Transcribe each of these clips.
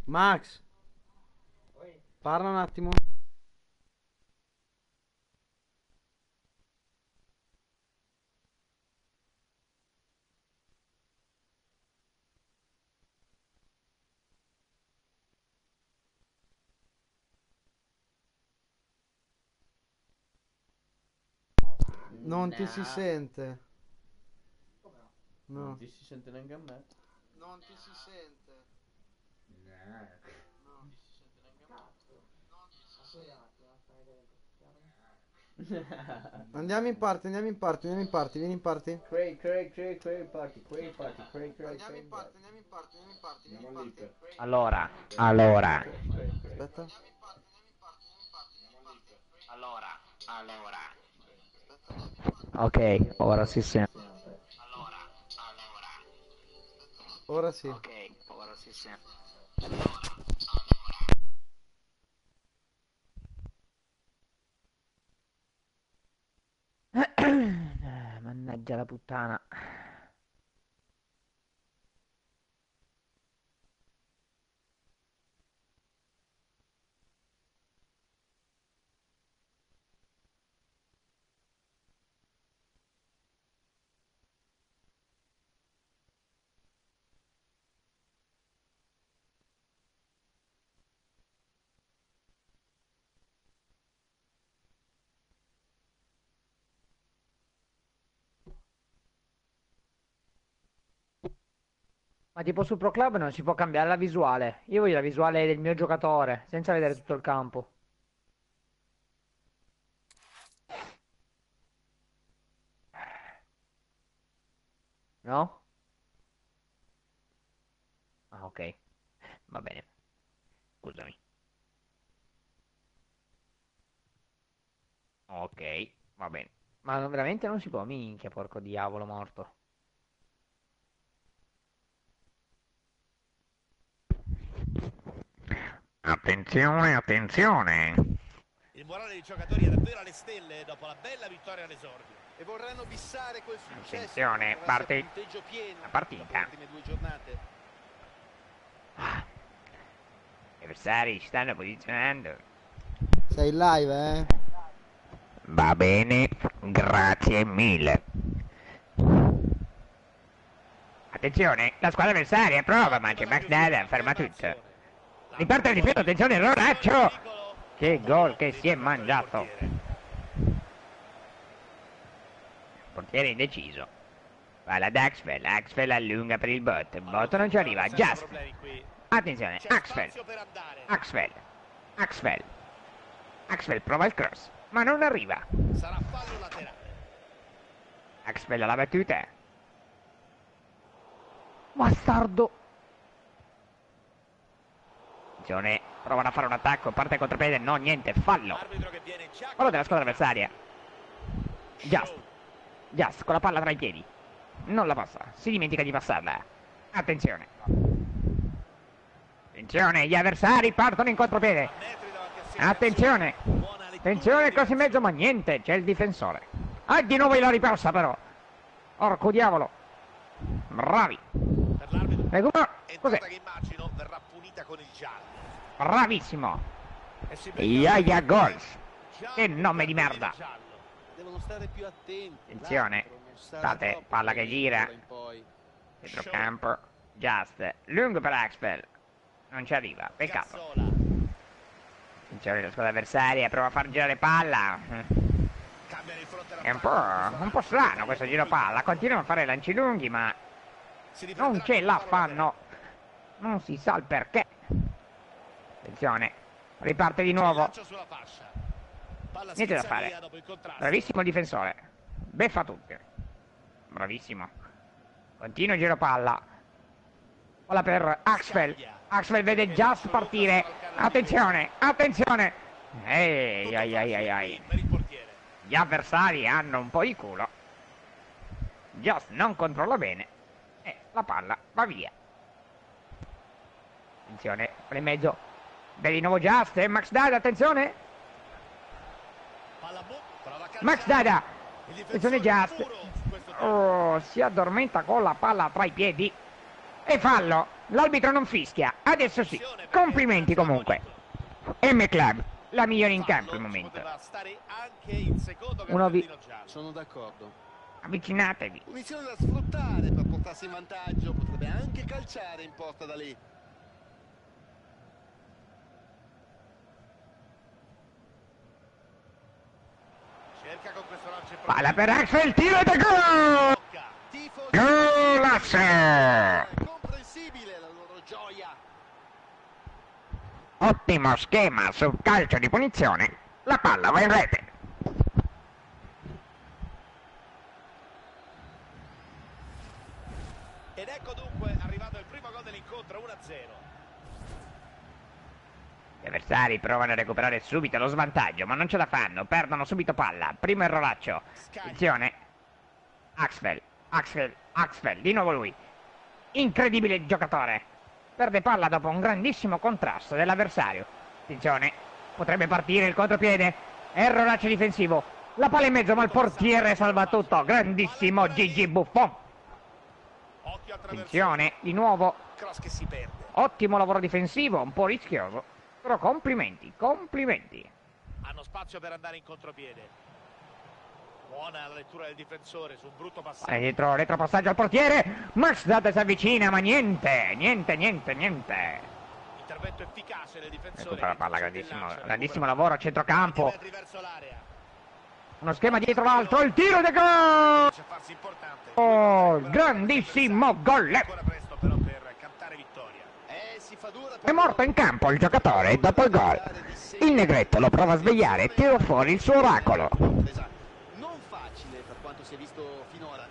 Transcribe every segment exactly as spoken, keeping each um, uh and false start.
Max, parla un attimo. Non ti si No. sente. Non No. ti si sente neanche a me. Non ti si sente. No. No. Non ti si sente neanche a me. Non ti si sente. Andiamo in parte, andiamo in parte, andiamo in parte, vieni in parte. Cray, cray, cray, cray, party, cray, party, cray, cray, Andiamo cray, in parte, party. andiamo in parte, andiamo in parte, vieni in Andiamo lì parte. per. Allora, allora, Aspetta. allora, allora. Aspetta. Ok, ora si sente. Allora, allora. Ora sì. Ok, ora si sente. Eh, Mannaggia la puttana. Ma tipo su Pro Club non si può cambiare la visuale. Io voglio la visuale del mio giocatore, senza vedere tutto il campo. No? Ah, ok. Va bene. Scusami. Ok, va bene. Ma veramente non si può, minchia, porco diavolo morto. Attenzione, attenzione. Il morale dei giocatori è davvero alle stelle dopo la bella vittoria all'esordio e vorranno bissare quel successo che Attenzione, trovasse a parte punteggio pieno la dopo le partita. prime due giornate. Ah, gli avversari si stanno posizionando. Sei in live, eh? Va bene, grazie mille. Attenzione, la squadra avversaria prova, ma c'è Max Dada, ferma tutto. Riparte il difetto, attenzione, Ronaccio! Che gol che si è mangiato. Portiere indeciso. Va la Axfeld, Axfeld allunga per il bot, il bot non ci arriva, Just. Attenzione, Axfeld, Axfeld, Axfeld, Axfeld prova il cross, ma non arriva. sarà fallo laterale. Axfeld alla battuta. Bastardo. Attenzione, provano a fare un attacco, parte contropiede, no, niente, fallo. Fallo della squadra avversaria. Just, Just con la palla tra i piedi. Non la passa, si dimentica di passarla. Attenzione. Attenzione, gli avversari partono in contropiede. Attenzione. Attenzione, cross in mezzo, ma niente, c'è il difensore. Ah, di nuovo la ripersa però. Orco diavolo. Bravi. Recupero. Cos'è? Che immagino verrà punita con il giallo. Bravissimo. Yaya Gols. Che nome di merda. Devono stare più attenti. Attenzione. State, palla che gira. Centrocampo. Just. Lungo per Axfeld. Non ci arriva, peccato. Attenzione, la squadra avversaria prova a far girare palla. È un po', un po' strano questo giro palla. Continuano a fare lanci lunghi, ma non ce la fanno. Non si sa il perché. Attenzione, riparte di nuovo. Niente da fare. Bravissimo il difensore. Beffa tutti. Bravissimo. Continua giro palla. Palla per Axfeld. Axfeld vede Just partire. Attenzione, attenzione. Ehi, ai, ai, ai, ai. Gli avversari hanno un po' di culo. Just non controlla bene. E la palla va via. Attenzione, per in mezzo. Vede di nuovo Just e Max Dada, attenzione. Max Dada. Attenzione Just. Oh, si addormenta con la palla tra i piedi. E fallo. L'arbitro non fischia. Adesso sì. Complimenti comunque. M Club, la migliore in campo al momento. Poteva stare anche il secondo Uno vi- cartellino giallo. Sono d'accordo. Avvicinatevi. Punizione da sfruttare per portarsi in vantaggio. Potrebbe anche calciare in porta da lì. Cerca con questo lancio in Palla per Axel, tiro da gol! profondità. Tifosi. Golasso! È comprensibile la loro gioia. Ottimo schema sul calcio di punizione. La palla va in rete. Ed ecco dunque arrivato il primo gol dell'incontro, uno a zero. Gli avversari provano a recuperare subito lo svantaggio, ma non ce la fanno, perdono subito palla. Primo erroraccio. Attenzione. Axel, Axel, Axel, di nuovo lui. Incredibile giocatore. Perde palla dopo un grandissimo contrasto dell'avversario. Attenzione, potrebbe partire il contropiede. Erroraccio difensivo. La palla in mezzo, ma il portiere salva tutto. Grandissimo Gigi Buffon. Occhio attraverso. Attenzione, di nuovo. Cross che si perde. Ottimo lavoro difensivo, un po' rischioso. Però complimenti, complimenti. Hanno spazio per andare in contropiede. Buona la lettura del difensore su un brutto Palla passaggio. dietro, retropassaggio al portiere. Max Data si avvicina, ma niente, niente, niente, niente. Intervento efficace del difensore. Recupera la palla, che grandissimo, lancia, grandissimo recupera lavoro a centrocampo. metri verso l'area. Uno schema dietro l'altro, il tiro di gol! Riesce a farsi importante. Oh, grandissimo gol! Ancora presto però per cantare vittoria. Eh, si fa dura per È morto in campo il giocatore dopo il gol. Il negretto lo prova a svegliare e tira fuori il suo oracolo. Non facile per quanto si è visto finora.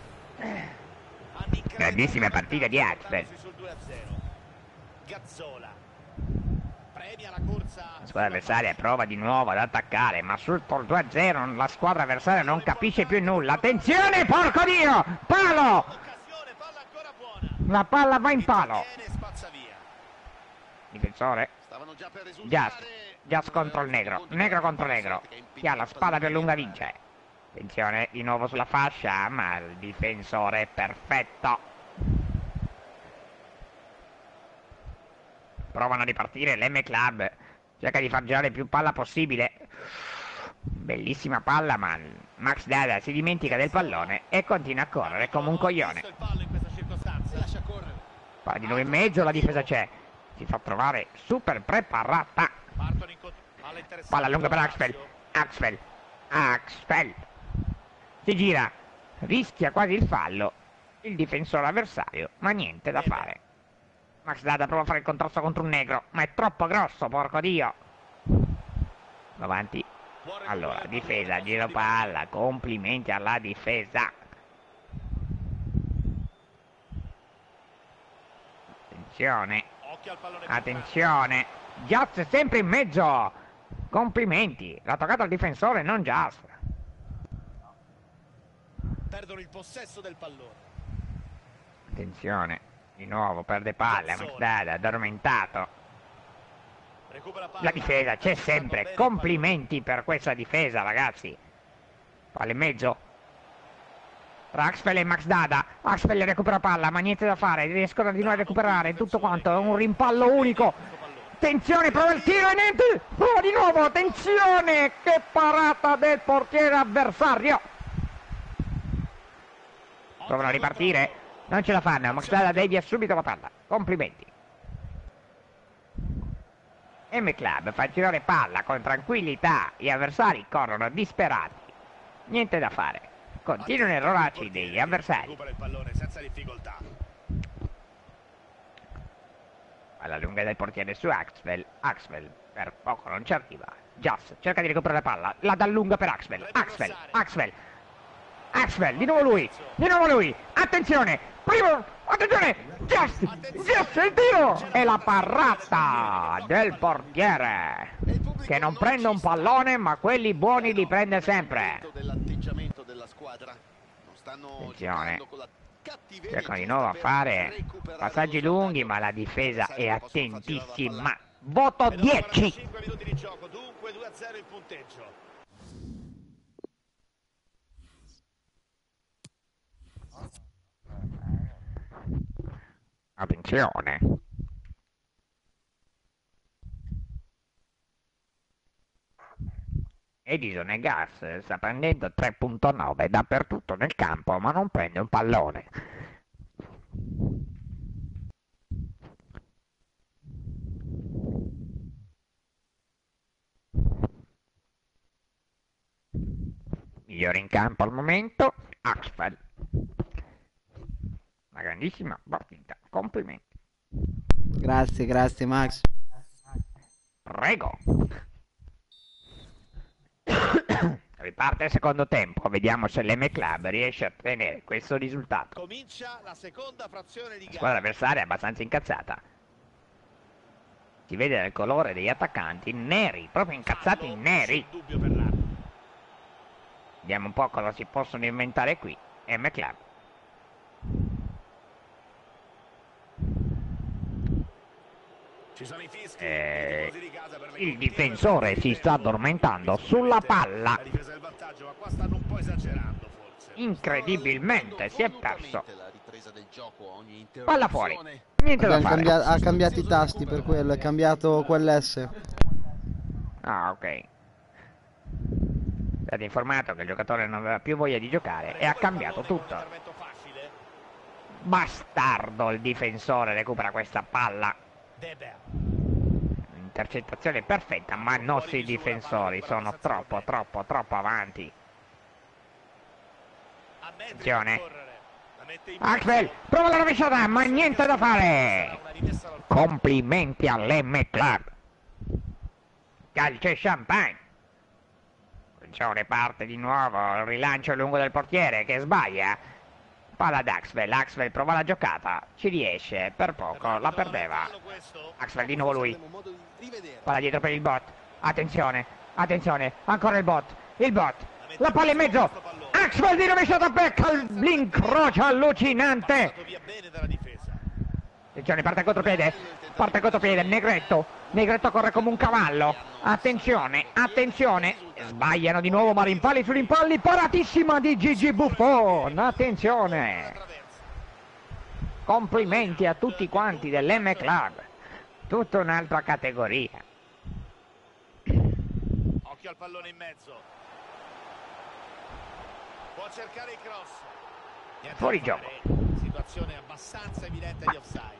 Grandissima partita di Axel. Sul due a zero. Gazzola. Premia la corsa. La squadra avversaria prova di nuovo ad attaccare, ma sul due a zero la squadra avversaria non capisce più nulla. Attenzione, porco Dio! Palo! Occasione, palla ancora buona. La palla va in palo. Tiene, spazza via. Difensore. Stavano già per Just. risultare. Just contro il negro. Negro contro negro. Chi ha la spada più lunga vince. Attenzione, di nuovo sulla fascia, ma il difensore è perfetto. Provano a ripartire l'M Club. Cerca di far girare più palla possibile. Bellissima palla, ma Max Dada si dimentica del pallone e continua a correre come un coglione. Il fallo in questa circostanza. Lascia correre. Palla di nuovo in mezzo, la difesa c'è. Si fa trovare super preparata. Partono in contro. Palla interessante. Palla lunga per Axel. Axel. Axel. Si gira. Rischia quasi il fallo. Il difensore avversario, ma niente da fare. Max Dada prova a fare il contrasto contro un negro, ma è troppo grosso, porco Dio. Avanti. Allora, difesa, giro palla. Complimenti alla difesa. Attenzione. Occhio al pallone. Attenzione. Just sempre in mezzo. Complimenti. L'ha toccato al difensore, non Just. Perdono il possesso del pallone. Attenzione. Di nuovo perde palla. Max Dada, addormentato. Recupera palla. La difesa c'è sempre. Complimenti per questa difesa, ragazzi. Palla in mezzo. Tra Axel e Max Dada. Axel recupera palla, ma niente da fare. Riescono di nuovo a recuperare tutto quanto. È un rimpallo unico. Attenzione, prova il tiro e niente. Prova di nuovo. Attenzione. Che parata del portiere avversario. Provano a ripartire. Non ce la fanno. Max Dada devia subito la palla. Complimenti. M Club fa girare palla con tranquillità. Gli avversari corrono disperati. Niente da fare. Continuano erroracci degli avversari. Recupera il pallone senza difficoltà. Alla lunga del portiere su Axel. Axel per poco non ci arriva. Just cerca di recuperare la palla. La dà lunga per Axel. Axel. Axel. Axel. Di nuovo lui. Di nuovo lui. Attenzione. Primo. Attenzione. Just. Just il tiro. E la parata del portiere. Che non prende un pallone, ma quelli buoni li prende sempre. Dell'atteggiamento della squadra. Non stanno Attenzione. giocando con la cattiveria Cercano di giusta nuovo a per fare recuperare passaggi lo lunghi, svantaggio. ma la difesa è Sai, possono farsi attentissima. Voto E dopo dieci. quarantacinque minuti di gioco, dunque due a zero il punteggio. Attenzione. Edison e Gas sta prendendo tre virgola nove dappertutto nel campo, ma non prende un pallone. Migliore in campo al momento, Axel. Una grandissima partita, complimenti. Grazie, grazie Max. Prego. Riparte il secondo tempo, vediamo se l'M Club riesce a ottenere questo risultato. Comincia la seconda frazione di La squadra gara. avversaria è abbastanza incazzata. Si vede dal colore degli attaccanti neri, proprio incazzati Fallo, neri. senza dubbio per l'arbitro. Vediamo un po' cosa si possono inventare qui. M Club. Ci sono i fischi, Eh, i tifosi di casa per il me difensore si sta addormentando sulla palla. La difesa del vantaggio, ma qua stanno un po' esagerando forse. Incredibilmente si è perso. La ripresa del gioco, ogni Palla fuori. interruzione. Niente da Abbiamo fare. cambia- ha cambiato i tasti per quello, è cambiato quell'S. Ah, ok. È stato informato che il giocatore non aveva più voglia di giocare e ha cambiato tutto. Intervento facile. Bastardo il difensore, recupera questa palla. Deber. Intercettazione perfetta, ma i nostri difensori sono troppo, troppo, troppo avanti. A metri Attenzione. da correre. La mette in Axel, mezzo. prova la rovesciata, ma niente da fare. Una rimessa dal- Complimenti all'M Club. Calcio e champagne. Attenzione, parte di nuovo il rilancio lungo del portiere che sbaglia. Palla ad Axel, Axel prova la giocata, ci riesce, per poco la perdeva. Fallo questo. Axel di nuovo lui, Avremo modo di rivedere. palla dietro per il bot. Attenzione, attenzione, ancora il bot, il bot. La palla in mezzo. Axel di rovesciata, becca l'incrocio allucinante. Passato via bene dalla difesa. Attenzione, parte contropiede, parte contropiede, Negretto, Negretto corre come un cavallo, attenzione, attenzione, sbagliano di nuovo, ma rimpalli su rimpalli, paratissima di Gigi Buffon, attenzione, complimenti a tutti quanti dell'M Club, tutta un'altra categoria. Occhio al pallone in mezzo. Può cercare il cross. Niente Fuori da fare. Situazione abbastanza evidente di offside.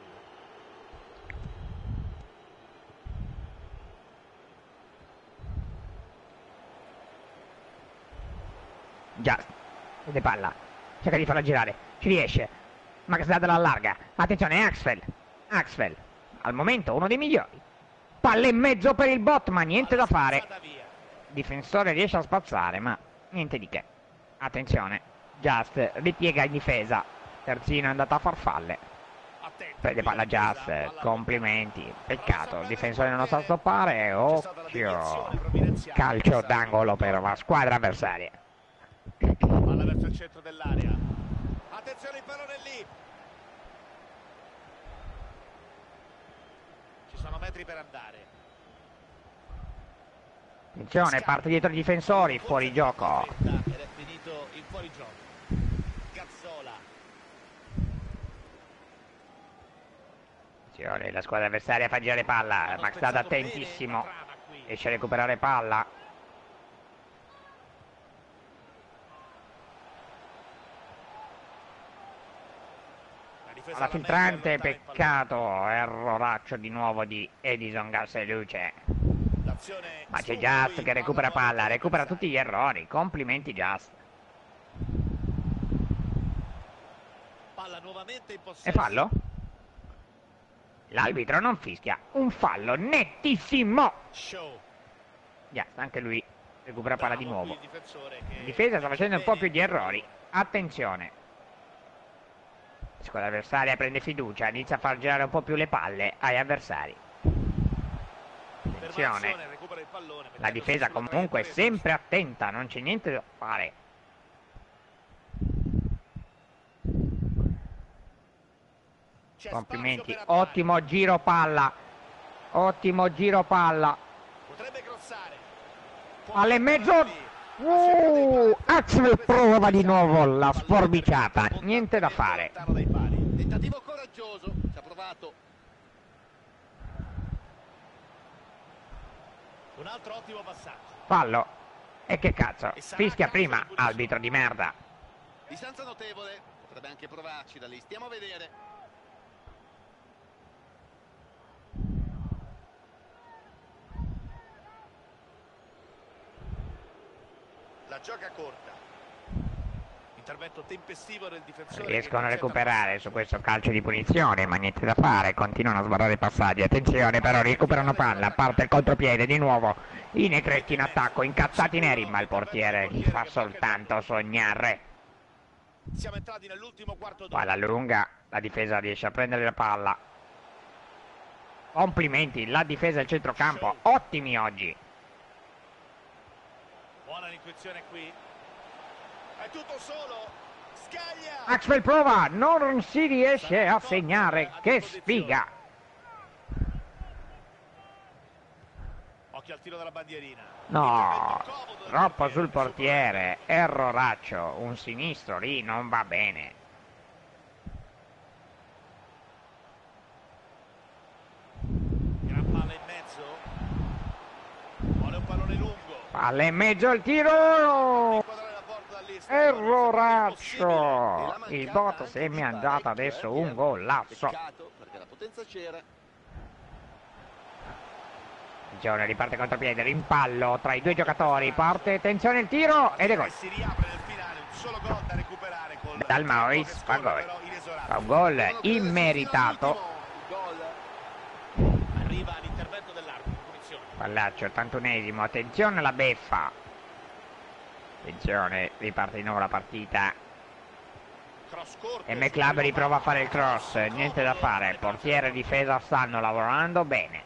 Già, vede palla, cerca di farla girare, ci riesce, Max dà dalla larga, attenzione Axel, Axel, al momento uno dei migliori, palla in mezzo per il bot, ma niente da fare, Spazzata via. difensore riesce a spazzare, ma niente di che, attenzione, Just ripiega in difesa, terzino è andato a farfalle, Attento. prende palla Just, complimenti, peccato, il difensore non lo sa stoppare, occhio, calcio d'angolo per la squadra avversaria. Palla verso il centro dell'area. Attenzione, il pallone è lì. Ci sono metri per andare. Attenzione, parte dietro i difensori, fuori gioco. Ed è finito il fuorigioco. Cazzola. Attenzione, la squadra avversaria fa girare palla, Max sta attentissimo, riesce a recuperare palla. Alla filtrante, peccato, erroraccio di nuovo di Edison Gas e Luce. Ma c'è Just che recupera palla, recupera tutti gli errori, complimenti Just. Palla nuovamente in possesso. E fallo? L'arbitro non fischia, un fallo nettissimo. Show. Just, anche lui recupera palla di Bravo nuovo. qui il difensore che La difesa sta facendo un po' più di errori, attenzione. La squadra avversaria prende fiducia, inizia a far girare un po' più le palle agli avversari. Attenzione, Fermazione, recupera il pallone, la difesa mettendo sulla comunque è traiettoria sempre attenta, non c'è niente da fare. C'è Complimenti, spazio per andare. ottimo giro palla, ottimo giro palla. Potrebbe crossare. Alle mezzo. Uh, Axel prova di nuovo la sforbiciata, niente da fare. Lontano dai pali. Tentativo coraggioso. Ci ha provato trovato. Un altro ottimo passaggio. Fallo. E che cazzo? Fischia prima, arbitro di merda. Distanza notevole, potrebbe anche provarci da lì, stiamo a vedere. La gioca corta. Intervento tempestivo del difensore. Riescono a recuperare su questo calcio di punizione, ma niente da fare, continuano a sbarrare i passaggi. Attenzione, però recuperano palla, parte il contropiede di nuovo. I negretti in attacco, incazzati neri, ma il portiere gli fa soltanto sognare. Siamo entrati nell'ultimo quarto d'ora. Palla lunga, la difesa riesce a prendere la palla. Complimenti, la difesa e il centrocampo, ottimi oggi. Buona l'intuizione qui. È tutto solo. Scaglia. Axel prova, non si riesce a segnare, che sfiga. Occhio al tiro della bandierina. No, troppo sul portiere, erroraccio, un sinistro lì non va bene. Gran palla in mezzo. Vuole un pallone lungo. Palla in mezzo al tiro. Erroraccio. Il Botas è mi ha dato adesso un golasso. Peccato, perché la potenza c'era. Attenzione, riparte contropiede, rimpallo tra i due giocatori, parte, attenzione il tiro ed è gol. Si riapre nel finale, un solo gol da recuperare col Dalmauris fa gol. Fa un gol immeritato. Arriva l'intervento dell'arbitro, punizione. Pallaccio, ottantunesimo, attenzione alla beffa. Attenzione, riparte di nuovo la partita. Cross corto. E McLab riprova a fare il cross, niente da fare, portiere e difesa stanno lavorando bene.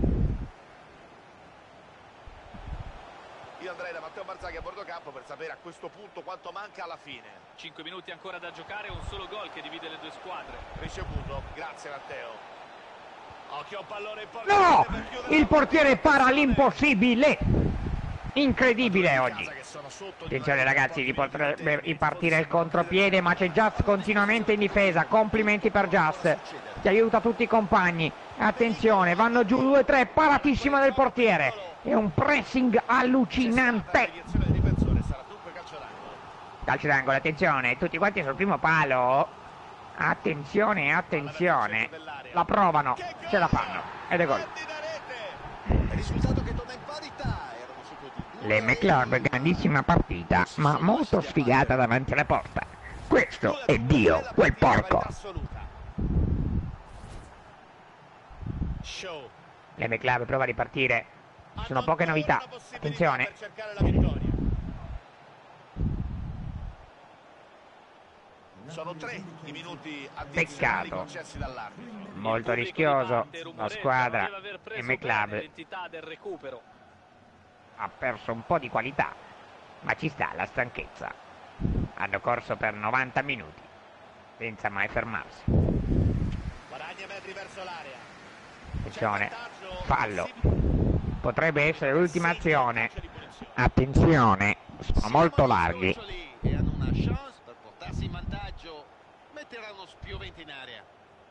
Io andrei da Matteo Barzaghi a bordo campo per sapere a questo punto quanto manca alla fine. cinque minuti ancora da giocare, un solo gol che divide le due squadre. Ricevuto, grazie Matteo. Occhio a un pallone No! per chiudere Il la portiere partita. para l'impossibile! Incredibile oggi. Che sono sotto di Attenzione una ragazzi, rete potrebbe di ripartire il contropiede, ma c'è Just continuamente in difesa. Complimenti per Just, che aiuta tutti i compagni. Attenzione, vanno giù due tre, paratissima del portiere. È un pressing allucinante. Direzione del difensore, sarà dunque calcio d'angolo. Calcio d'angolo, attenzione, tutti quanti sul primo palo. Attenzione, attenzione. La provano, ce la fanno. Ed è gol. Splendida rete. Il risultato che torna in parità. Erano sotto di due Le a McLeod, grandissima partita, ma molto sfigata davanti alla porta. Questo è Dio, quel porco. Assoluta. Show. Le McLeod prova a ripartire. Ci sono poche novità. Attenzione. Per cercare la vittoria. Sono tre i minuti addizionali Peccato. concessi dall'arbitro. Molto rischioso. La squadra e McLeod L'entità del recupero. ha perso un po' di qualità, ma ci sta la stanchezza. Hanno corso per novanta minuti, senza mai fermarsi. Guadagna metri verso l'area. Attenzione, fallo. Potrebbe essere l'ultima azione. Attenzione, sono molto larghi. E hanno una chance per portarsi in vantaggio. Metterà uno spiovente in area.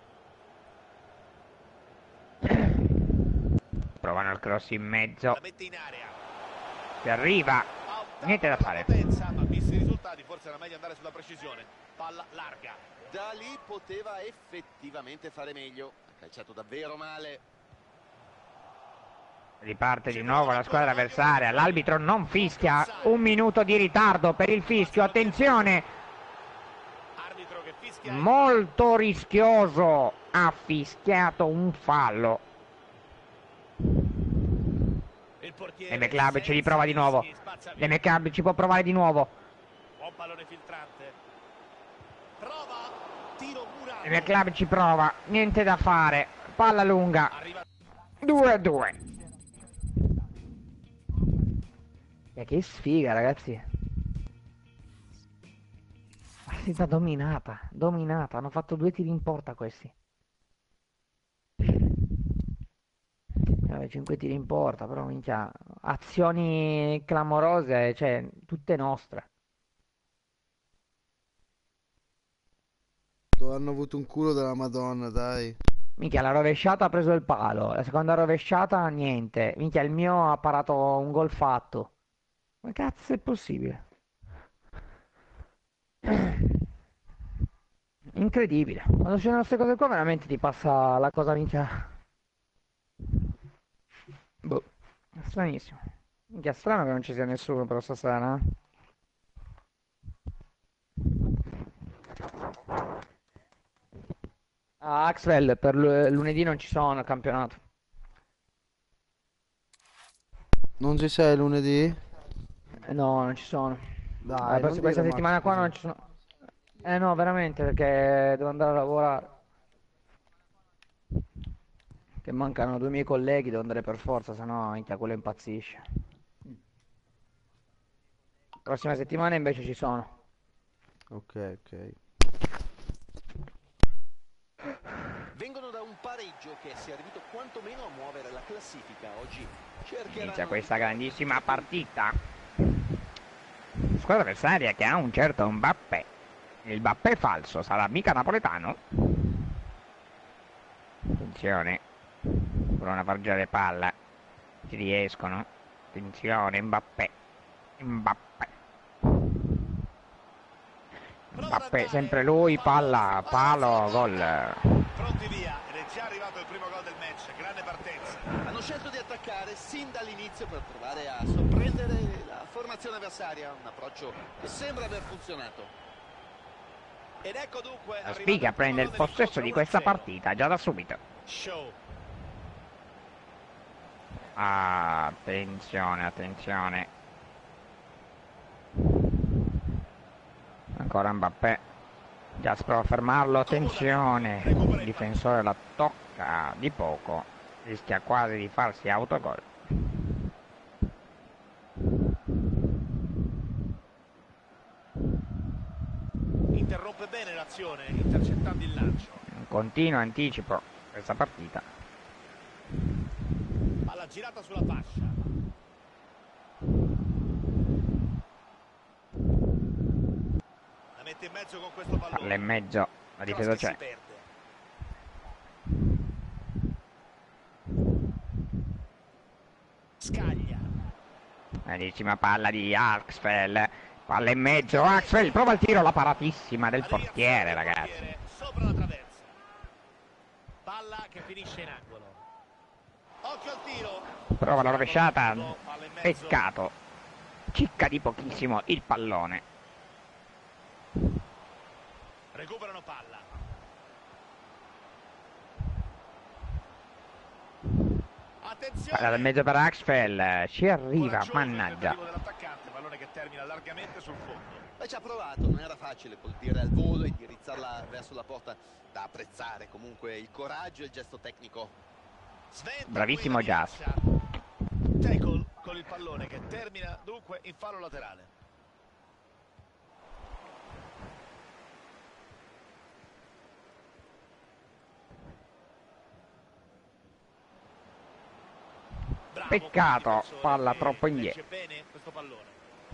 Provano il cross in mezzo. La mette in area. Si arriva. Ha optato Niente da per la fare. potenza, ma visti i risultati forse era meglio andare sulla precisione. Palla larga. Da lì poteva effettivamente fare meglio. Ha calciato davvero male. Riparte di nuovo la squadra avversaria. L'arbitro non fischia. Un minuto di ritardo per il fischio. Attenzione. Arbitro che fischia. Molto rischioso. Ha fischiato un fallo. Il portiere Le McLeod ci riprova di nuovo. Sensi, spazza Le via. McLeod ci può provare di nuovo. Buon pallone filtrante. Prova. Tiro murato. Le McLeod ci prova. Niente da fare. Palla lunga. Arriva. due a due. E che sfiga, ragazzi. Partita dominata, dominata. Hanno fatto due tiri in porta questi. Vabbè, cinque tiri in porta, però minchia, azioni clamorose, cioè tutte nostre. Hanno avuto un culo della Madonna, dai. Minchia, la rovesciata ha preso il palo, la seconda rovesciata niente. Minchia, il mio ha parato un gol fatto. Come cazzo è possibile? Incredibile. Quando succedono queste cose qua veramente ti passa la cosa minchia. Boh, stranissimo. Minchia, strano che non ci sia nessuno però stasera, eh? Ah, Axel, per lu- lunedì non ci sono al campionato. Non ci sei lunedì? Eh, No, non ci sono. Dai, Eh, non per- questa dire settimana Max qua così. non ci sono. Eh no, veramente, perché devo andare a lavorare. Che mancano due miei colleghi, devo andare per forza, sennò minchia quello impazzisce. Prossima settimana invece ci sono. Ok, ok. Vengono da un pareggio che è servito quantomeno a muovere la classifica. Oggi cercheranno Inizia di questa trovare grandissima punti. partita. Squadra avversaria che ha un certo Mbappé. Il Mbappé falso sarà mica napoletano. Attenzione. Provano a fargiare palla. Ci riescono. Attenzione, Mbappé. Mbappé. Mbappé, sempre lui, palla, palo, gol. Pronti via, ed è già arrivato il primo gol del match, grande partenza. Hanno scelto di attaccare sin dall'inizio per provare a sorprendere la formazione avversaria, un approccio che sembra aver funzionato. Ed ecco dunque La arrivato sfiga il primo prende il gol possesso dell'incontro, di questa uno a zero. partita già da subito. Show. Attenzione, attenzione. Ancora Mbappé. Già si prova a fermarlo, attenzione. Il difensore la tocca di poco. Rischia quasi di farsi autogol. Interrompe bene l'azione, intercettando il lancio. Un continuo anticipo questa partita. Palla girata sulla fascia. La mette in mezzo con questo pallone. Palla in mezzo, la difesa Cross che c'è. si perde. Scaglia. Grandissima palla di Axel. Palla in mezzo, Axel prova il tiro, la paratissima del portiere, Riazione del ragazzi. portiere sopra la traversa. Palla che finisce in angolo. Occhio al tiro. Prova la rovesciata, Palla in mezzo. peccato. Cicca di pochissimo il pallone. Recuperano palla. Attenzione. Palla dal mezzo per Axel, ci arriva, Coraggioso il mannaggia. tentativo dell'attaccante, pallone che termina largamente sul fondo. Beh, ci ha provato, non era facile colpire al volo e indirizzarla verso la porta. Da apprezzare comunque il coraggio e il gesto tecnico. Sventa Bravissimo qui la Just. minaccia. Tackle con il pallone che termina dunque in fallo laterale. Bravo, Peccato, buon difensore palla che troppo legge indietro. bene questo pallone.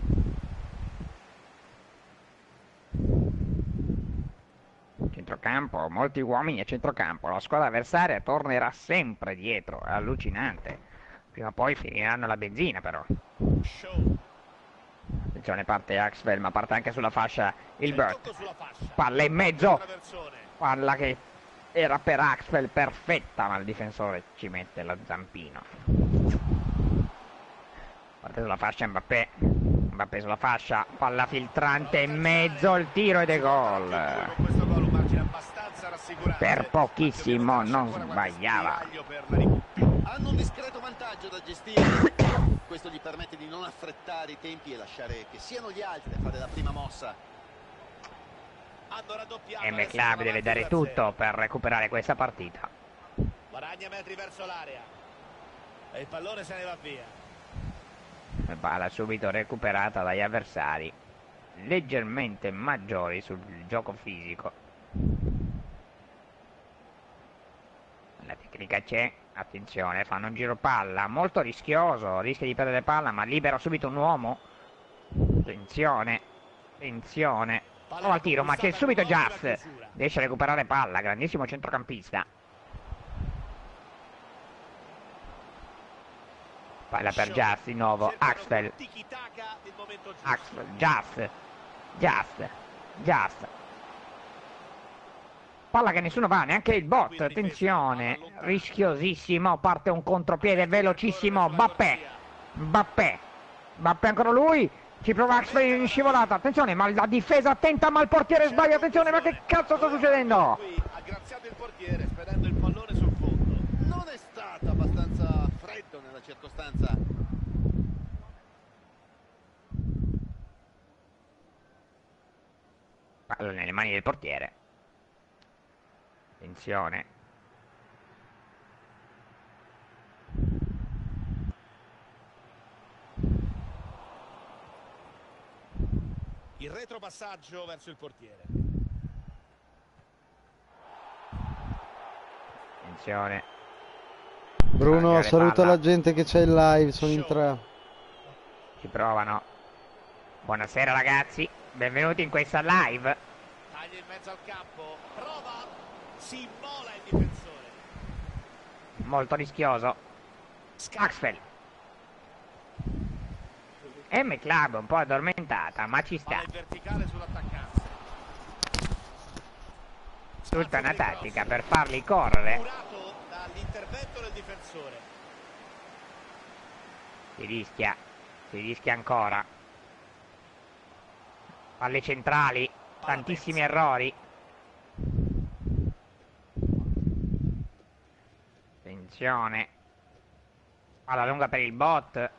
Centrocampo, molti uomini a centrocampo. La squadra avversaria tornerà sempre dietro, è allucinante. Prima o poi finiranno la benzina però. Show. Attenzione, parte Axel, ma parte anche sulla fascia il C'è il Burt. tocco sulla fascia. Palla in mezzo. Traversone. Palla che era per Axel, perfetta, ma il difensore ci mette lo zampino. Parte sulla fascia Mbappé. Mbappé sulla fascia, palla filtrante in mezzo, il tiro ed è gol. Con questo gol un margine abbastanza rassicurante. Per pochissimo, Lazio non lascia ancora qualche sbagliava. spiraglio per la rimonta. Hanno un discreto vantaggio da gestire. Questo gli permette di non affrettare i tempi e lasciare che siano gli altri a fare la prima mossa. Hanno raddoppiato. M adesso Club sono deve avanti dare due a zero. tutto per recuperare questa partita. Guadagna metri verso l'area. E il pallone se ne va via. Palla subito recuperata dagli avversari, leggermente maggiori sul gioco fisico. La tecnica c'è, attenzione, fanno un giro palla, molto rischioso, rischia di perdere palla ma libera subito un uomo. Attenzione, attenzione, prova il tiro ma c'è subito Just, riesce a recuperare palla, grandissimo centrocampista. Palla per Just di nuovo. Axel. Axel. Just. Just. Just. Palla che nessuno va, neanche il bot. Attenzione. Rischiosissimo. Parte un contropiede velocissimo. Mbappé. Mbappé. Mbappé ancora lui. Ci prova Axel in scivolata. Attenzione, ma la difesa attenta, ma il portiere sbaglia. Attenzione, ma che cazzo sta succedendo? Ha graziato il portiere spedendo il pallone sul fondo. Non è stato abbastanza freddo nella circostanza. Palla nelle mani del portiere. Attenzione. Il retropassaggio verso il portiere. Attenzione. Bruno, Cambia le saluta palla. la gente che c'è in live, sono in tre. Ci provano. Buonasera ragazzi, benvenuti in questa live. Taglia in mezzo al campo. Prova. Si immola il difensore. Molto rischioso. Axel. M-Club un po' addormentata, ma ci sta. Palla in verticale sull'attaccante. Tutta una tattica per farli correre. Curato dall'intervento del difensore. Si rischia. Si rischia ancora. Palle centrali. Tantissimi errori. Attenzione. Palla lunga per il bot.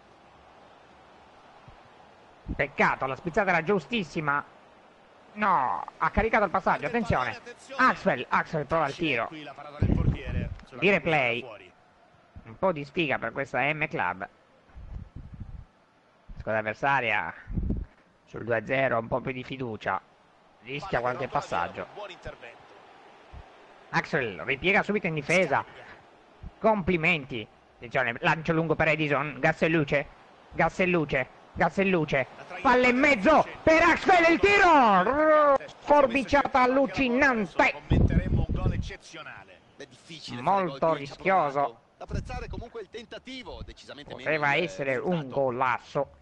Peccato, la spizzata era giustissima. No, ha caricato il passaggio, attenzione. Axel, Axel prova il tiro. Qui la parata del portiere. Sulla Di replay. fuori. Un po' di sfiga per questa M-Club. Squadra avversaria sul due a zero, un po' più di fiducia. Rischia Palla qualche che rotola via, passaggio. un buon intervento. Axel ripiega subito in difesa. Complimenti. Attenzione, lancio lungo per Edison. Gas e luce. Gas e luce. Gas e luce. Palla in mezzo per Axel, il tiro. Forbiciata allucinante. Commenteremo un gol eccezionale. È difficile Molto fare gol qui, rischioso. ci ha provato. Da apprezzare comunque il tentativo, decisamente meno Poteva il essere un risultato. golasso.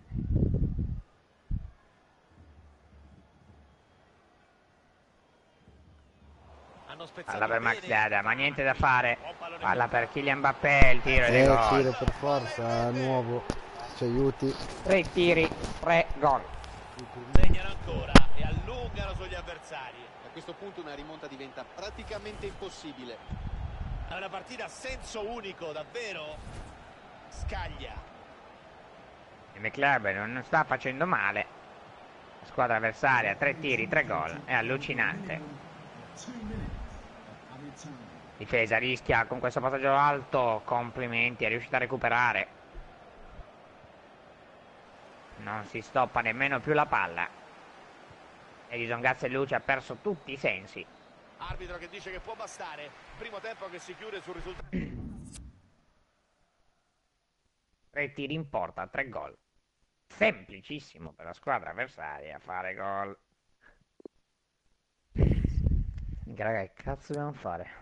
Hanno spezzato Palla per Max bene. Dada, ma niente da fare. Buon pallone Palla per per Kylian Mbappé, il tiro di Eh, gol. Ciro, per forza, nuovo. Ci aiuti. Tre tiri, tre gol. segnano ancora e allungano sugli avversari. A questo punto una rimonta diventa praticamente impossibile. È una partita a senso unico, davvero. Scaglia. Il M-Club non sta facendo male. La squadra avversaria, tre tiri, tre gol. È allucinante. Difesa rischia con questo passaggio alto. Complimenti, è riuscita a recuperare. Non si stoppa nemmeno più la palla. Edison Gazzellucci ha perso tutti i sensi. Arbitro che dice che può bastare. Primo tempo che si chiude sul risultato. Tre tiri in porta, tre gol. Semplicissimo per la squadra avversaria fare gol. Minchia, raga, che cazzo dobbiamo fare?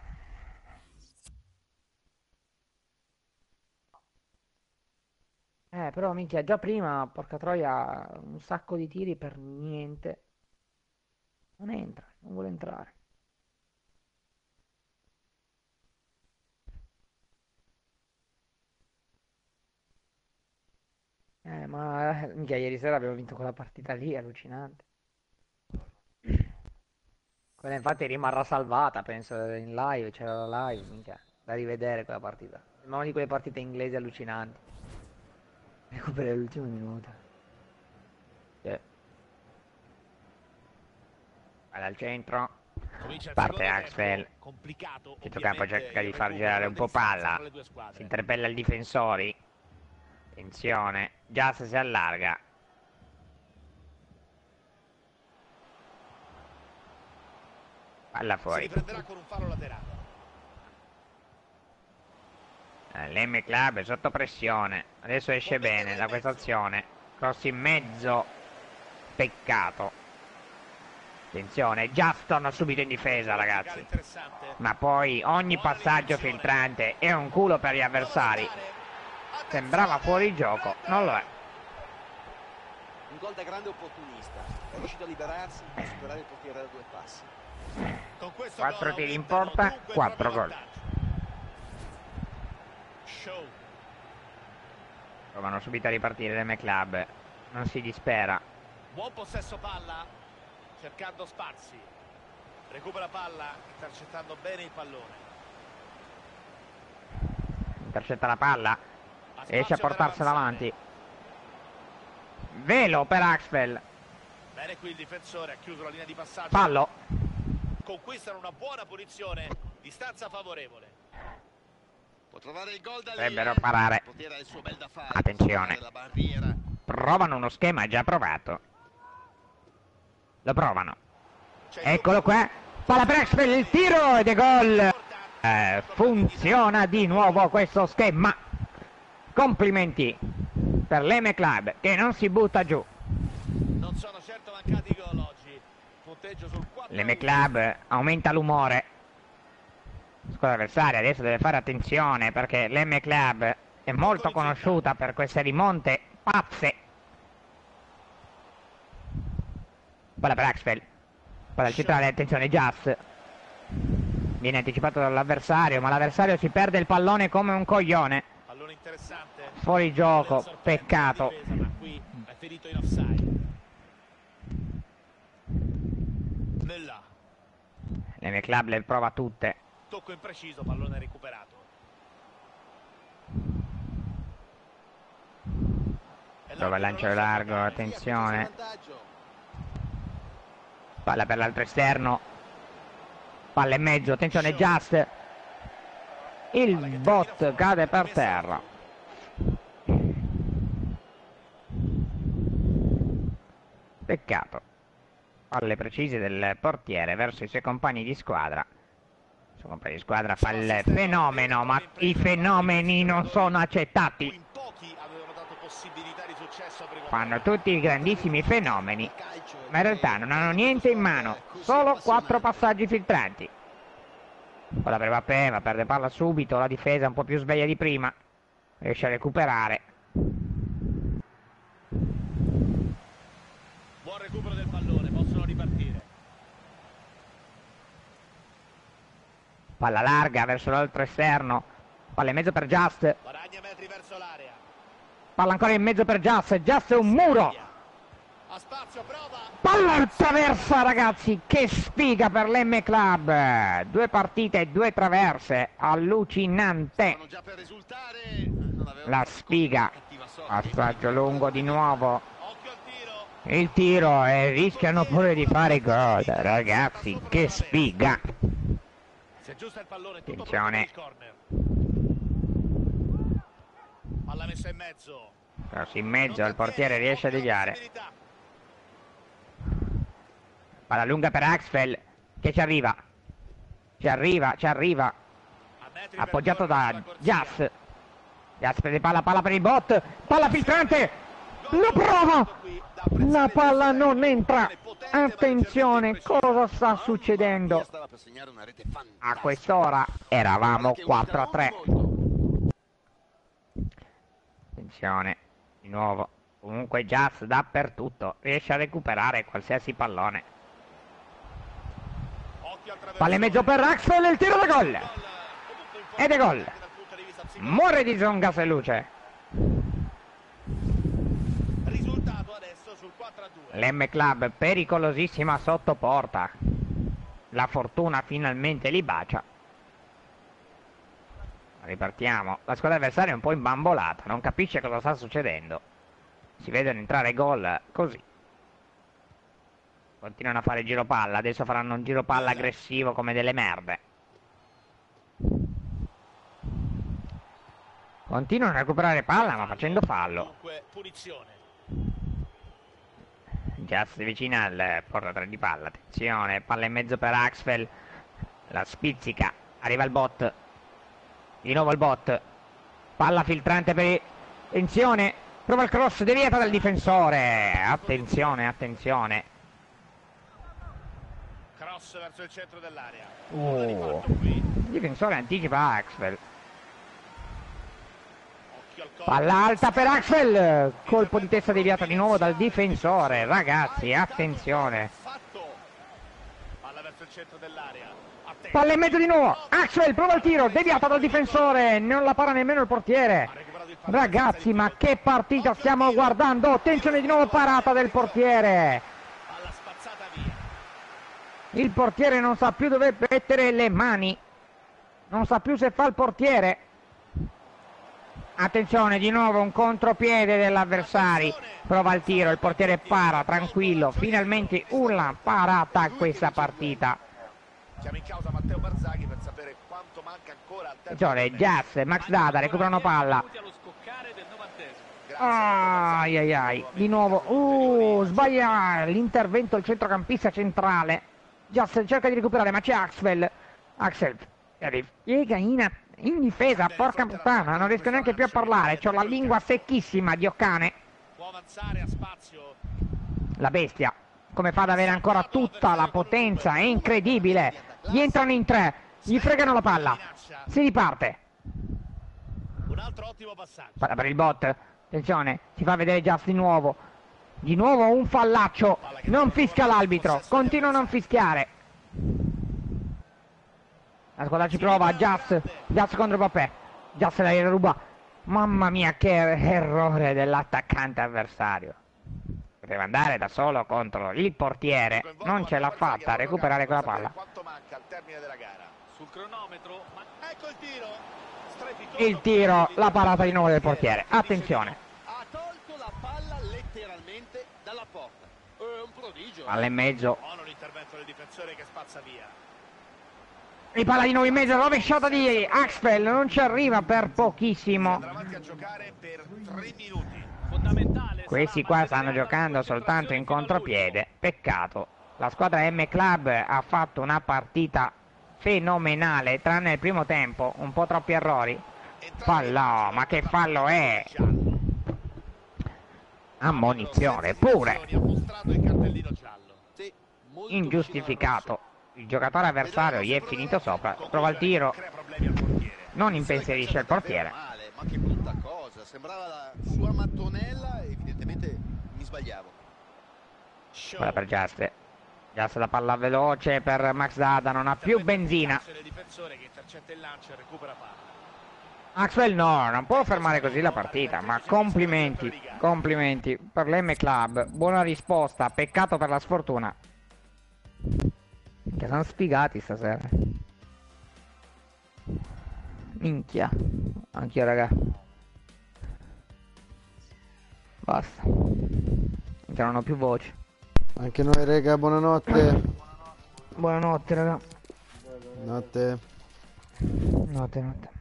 Eh, però minchia, già prima, porca troia, un sacco di tiri per niente. Non entra, non vuole entrare. Eh, ma eh, minchia, ieri sera abbiamo vinto quella partita lì, allucinante. Quella infatti rimarrà salvata, penso, in live, c'era la live, minchia, da rivedere quella partita. È una di quelle partite inglesi allucinanti. Recupera l'ultimo minuto. Sì. Palla al centro. Comincia il Parte secondo Axel. tempo. Complicato. Centrocampo ovviamente, cerca di il far recupero girare un po' delle distanze palla. tra le due squadre. Si interpella i difensori. Attenzione. Just si allarga. Palla Si fuori. riprenderà con un fallo laterale. L'M Club è sotto pressione. Adesso esce bene da questa azione. Cross in mezzo. Peccato. Attenzione, Juston subito in difesa, ragazzi. Interessante. Ma poi ogni passaggio filtrante è un culo per gli avversari. sembrava fuori gioco, non lo è. Un gol da grande opportunista, è riuscito a liberarsi e superare il portiere da due passi. Con questo quattro gol tiri in aumentano porta, dunque il quattro proprio gol. vantaggio. Show. Provano subito a ripartire le M Club, non si dispera. Buon possesso palla, cercando spazi. Recupera palla, intercettando bene il pallone. Intercetta la palla, Ha riesce a spazio per portarsela avanzare. avanti. Velo per Axel, Bene qui il difensore, ha chiuso la linea di passaggio. fallo. Conquistano una buona punizione, distanza favorevole. Può trovare il gol da lì. Dovrebbero eh. parare. Il portiere ha il suo bel da fare. Attenzione. Può superare la barriera. Provano uno schema già provato. Lo provano. C'è Eccolo qua. Palla per Axel, il tiro ed è gol. Eh, funziona di nuovo questo schema. Complimenti per l'M Club che non si butta giù. Non sono certo mancati gol oggi. Punteggio sul quattro a uno. L'M Club aumenta l'umore. La squadra avversaria adesso deve fare attenzione perché l'M Club è molto conosciuta per queste rimonte pazze. Palla per Axel. Palla al centrale, attenzione, Just. Viene anticipato dall'avversario, ma l'avversario si perde il pallone come un coglione. Pallone interessante. Fuori gioco, Sorprende la peccato. difesa, ma qui è ferito in offside. Nella. L'M Club le prova tutte. Tocco impreciso, pallone recuperato. Prova il lancio largo, attenzione. Palla per l'altro esterno. Palla in mezzo, attenzione Just. Il bot cade per terra. Peccato. Palle precise del portiere verso i suoi compagni di squadra. Il suo compagno di squadra fa il fenomeno, ma i fenomeni non sono accettati. In pochi avevano dato possibilità di successo per il Fanno tutti i grandissimi fenomeni, ma in realtà non hanno niente in mano, solo quattro passaggi filtranti. Palla per Mbappé, ma perde palla subito, la difesa un po' più sveglia di prima, riesce a recuperare. buon recupero del pallone, possono ripartire. Palla larga verso l'altro esterno, palla in mezzo per Just, Guadagna metri verso l'area. palla ancora in mezzo per Just, Just è un muro! Ha spazio, prova. Palla al traversa ragazzi, che sfiga per l'M Club, due partite e due traverse, allucinante. Stanno già per risultare. Non avevano La fatto sfiga, cattiva sorte. passaggio lungo di nuovo, Occhio al tiro. il tiro e rischiano pure di fare gol, ragazzi, che sfiga. Si aggiusta il pallone, tutto Attenzione. pronto per il corner. Palla messa in mezzo. Cross in mezzo, il portiere riesce a deviare. Palla lunga per Axel, che ci arriva. Ci arriva, ci arriva. Appoggiato da Jas. Jas prende palla, palla per il bot. Palla filtrante. Lo prova. La palla non entra. Attenzione, cosa sta succedendo? Stava per segnare una rete A fantastica. quest'ora eravamo Che quattro a tre. molto. Attenzione, di nuovo. Comunque Jas dappertutto. Riesce a recuperare qualsiasi pallone. Palla in mezzo per Axel, il tiro da gol. Ed è gol. Muore di Zongas e luce. Risultato adesso sul quattro a due. L'M Club pericolosissima sotto porta. La fortuna finalmente li bacia. Ripartiamo. La squadra avversaria è un po' imbambolata, non capisce cosa sta succedendo. Si vedono entrare gol così. Continuano a fare giro palla, adesso faranno un giro palla aggressivo come delle merde. Continuano a recuperare palla ma facendo fallo. Dunque, punizione. Già si avvicina al portatore di palla, attenzione, palla in mezzo per Axel, la spizzica, arriva il bot, di nuovo il bot, palla filtrante per... attenzione, prova il cross, deviata dal difensore, attenzione, attenzione. Cross verso il centro dell'area. Oh, Qui. il difensore anticipa Axel. Occhio al Palla alta per Axel, colpo di testa deviato di nuovo dal difensore. Ragazzi, attenzione. Palla verso il centro dell'area. Palla in mezzo di nuovo, Axel prova il tiro, deviata dal difensore, non la para nemmeno il portiere. Ragazzi, ma che partita stiamo guardando? Attenzione di nuovo, parata del portiere. Palla spazzata via. Il portiere non sa più dove mettere le mani, non sa più se fa il portiere. Attenzione, di nuovo un contropiede dell'avversario, prova il tiro, il portiere para, tranquillo, finalmente una parata a questa partita. Siamo in causa Matteo Barzaghi per sapere quanto manca ancora al terzo. Attenzione, Jazz, Max Dada recuperano palla. Allo scoccare del novantesimo. Ai ai ai, di nuovo, uh, sbaglia l'intervento il centrocampista centrale. Jazz cerca di recuperare, ma c'è Axel. Axel, piega in, in difesa, porca puttana, non riesco neanche più a parlare, c'ho la lingua secchissima, Dio cane. Può avanzare a spazio. La bestia, come fa ad avere ancora tutta la potenza, è incredibile. Gli entrano in tre, gli fregano la palla, si riparte. Un altro ottimo passaggio. Palla per il bot, attenzione, si fa vedere Just di nuovo. Di nuovo un fallaccio, non fischia l'arbitro, continua a non fischiare. La squadra ci prova, Just, Just contro Papè. Just la ruba. Mamma mia, che errore dell'attaccante avversario. Poteva andare da solo contro il portiere, non ce l'ha fatta a recuperare quella palla. Quanto manca al termine della gara? Sul cronometro, ma Ecco il tiro. Strepitoso. Il tiro, la parata di nuovo del portiere, attenzione. Ha tolto la palla letteralmente dalla porta. È un prodigio. Palla in mezzo, Buono l'intervento del difensore che spazza via. e palla di nuovo in mezzo, rovesciata di Axel, non ci arriva per pochissimo. Andrà avanti a giocare per tre minuti. fondamentale. Questi qua stanno giocando soltanto in contropiede, peccato. La squadra M Club ha fatto una partita fenomenale, tranne il primo tempo, un po' troppi errori. Fallo, ma che fallo è? Ammonizione pure, Ha mostrato il cartellino giallo. Sì, molto ingiustificato. Il giocatore avversario gli è finito sopra, prova il tiro, Crea problemi al portiere. non impensierisce il portiere. male, ma che brutta cosa. Sembrava la sua mattonella e evidentemente mi sbagliavo. Show. Quella per Just. Just la palla veloce per Max Dada, non ha più benzina. Il difensore che intercetta il lancio e recupera palla. Maxwell no, non può fermare così la partita, ma complimenti, complimenti per l'M Club, buona risposta, peccato per la sfortuna. Che sono sfigati stasera. Minchia, anch'io raga. Basta. Minchia, non ho più voce. Anche noi, raga, buonanotte. Buonanotte raga. Notte. Notte, notte.